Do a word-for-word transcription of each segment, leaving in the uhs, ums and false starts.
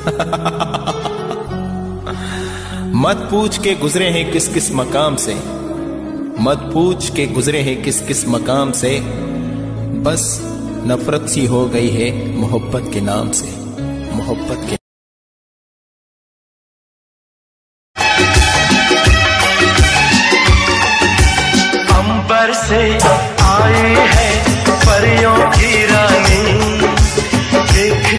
मत पूछ के गुजरे हैं किस किस मकाम से, मत पूछ के गुजरे हैं किस किस मकाम से, बस नफरत सी हो गई है मोहब्बत के नाम से, मोहब्बत के। अंबर से आए हैं परियों की रानी, देख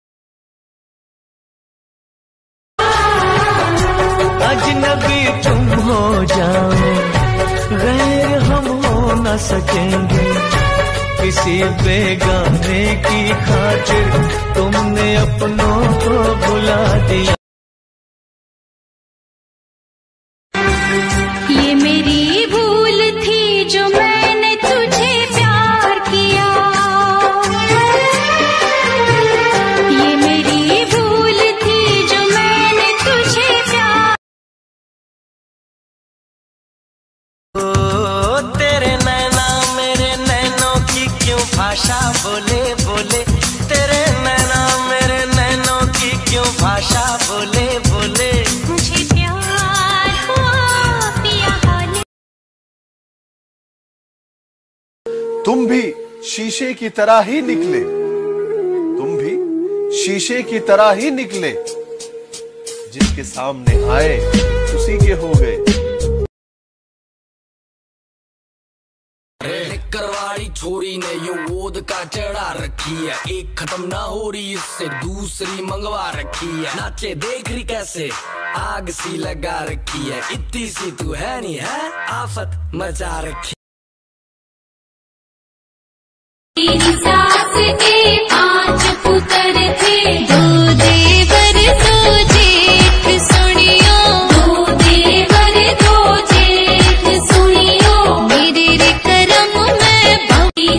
अजनबी तुम हो जाओ, गैर हम हो न सकेंगे, किसी बेगाने की खातिर तुमने अपनों को भुला दिया। ये मेरी भूल थी जो मैंने तुझे प्यार किया, ये मेरी भूल थी जो मैंने तुझे प्यार। ओ तेरे नैना मेरे नैनों की क्यों भाषा बोले बोले, तेरे नैना मेरे नैनों की क्यों भाषा बोले बोले। मुझे प्यार हुआ पिया हाले। तुम भी शीशे की तरह ही निकले, तुम भी शीशे की तरह ही निकले, जिसके सामने आए उसी के हो गए। करवाड़ी छोरी ने यो वोद का चढ़ा रखी है, एक खत्म ना हो रही इससे दूसरी मंगवा रखी है। नाचे देख रही कैसे आग सी लगा रखी है, इतनी सी तू है नहीं है आफत मचा रखी। सास के पांच पुत्र थे, दो देवर दो जेठ सुनियो, दो देवर दो जेठ सुनियो, मेरे रे करम में भवी।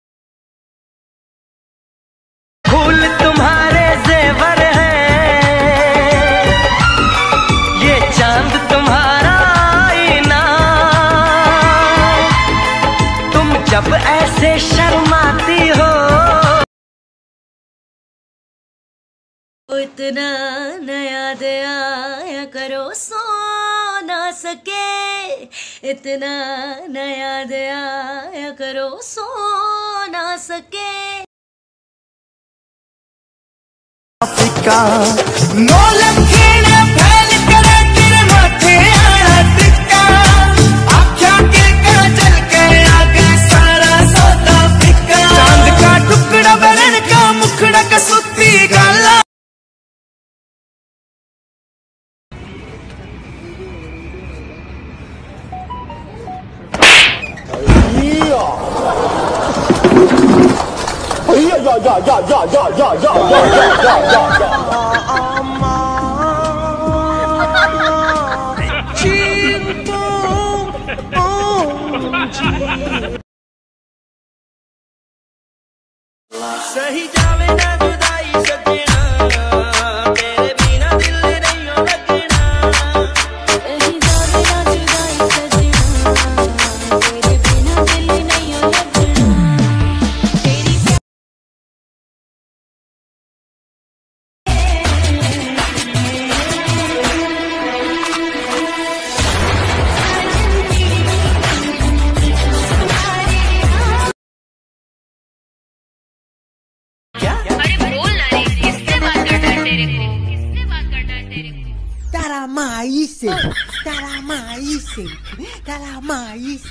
फूल तुम्हारे जेवर हैं, ये चांद तुम्हारा आईना, तुम जब ऐसे शर्माती हो। इतना नया दया करो सो ना सके, इतना नया दया करो सो ना सके। नौ लखीने फैल कर तेरे माथे आया टिक्का, आँखों के काजल के आगे सारा सौदा फिक्का, चांद का टुकड़ा बरन का मुखड़ा कसूती गाला। या या या या या या या या या या सही जावे ना जुदाई सजना, तेरे बिना दिल नहीं हो लगना। सही जावे ना जुदाई सजना, तेरे बिना दिल नहीं हो लगना। तेरी Tara maíse, tara maíse, tara maíse.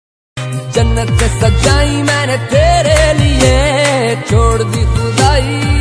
जन्नत सजाई मैंने तेरे लिए, छोड़ दी खुदाई